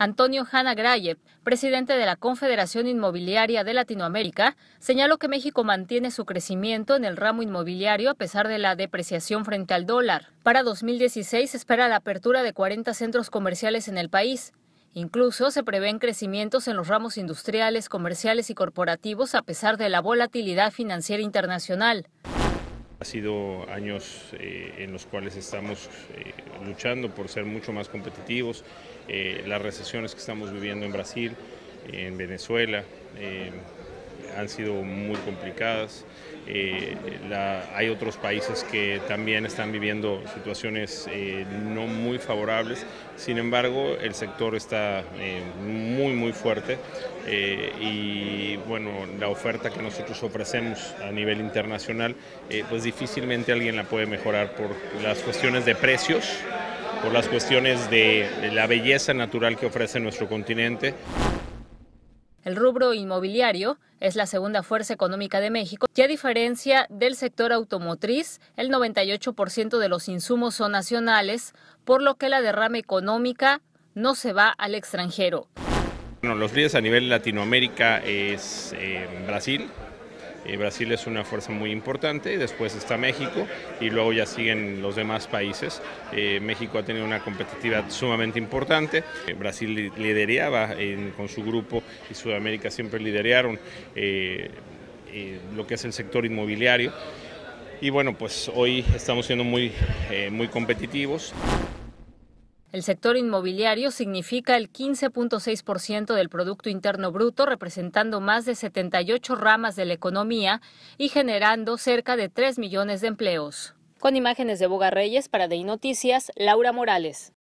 Antonio Hanna Grayev, presidente de la Confederación Inmobiliaria de Latinoamérica, señaló que México mantiene su crecimiento en el ramo inmobiliario a pesar de la depreciación frente al dólar. Para 2016 se espera la apertura de 40 centros comerciales en el país. Incluso se prevén crecimientos en los ramos industriales, comerciales y corporativos a pesar de la volatilidad financiera internacional. Ha sido años en los cuales estamos luchando por ser mucho más competitivos. Las recesiones que estamos viviendo en Brasil, en Venezuela, han sido muy complicadas. Hay otros países que también están viviendo situaciones no muy favorables. Sin embargo, el sector está muy fuerte y bueno, la oferta que nosotros ofrecemos a nivel internacional, pues difícilmente alguien la puede mejorar por las cuestiones de precios, por las cuestiones de la belleza natural que ofrece nuestro continente. El rubro inmobiliario es la segunda fuerza económica de México y a diferencia del sector automotriz, el 98% de los insumos son nacionales, por lo que la derrama económica no se va al extranjero. Bueno, los líderes a nivel Latinoamérica es Brasil. Brasil es una fuerza muy importante, después está México y luego ya siguen los demás países. México ha tenido una competitividad sumamente importante. Brasil lideraba con su grupo y Sudamérica siempre lideraron lo que es el sector inmobiliario. Y bueno, pues hoy estamos siendo muy competitivos. El sector inmobiliario significa el 15.6% del Producto Interno Bruto, representando más de 78 ramas de la economía y generando cerca de 3 millones de empleos. Con imágenes de Boga Reyes para DI Noticias, Laura Morales.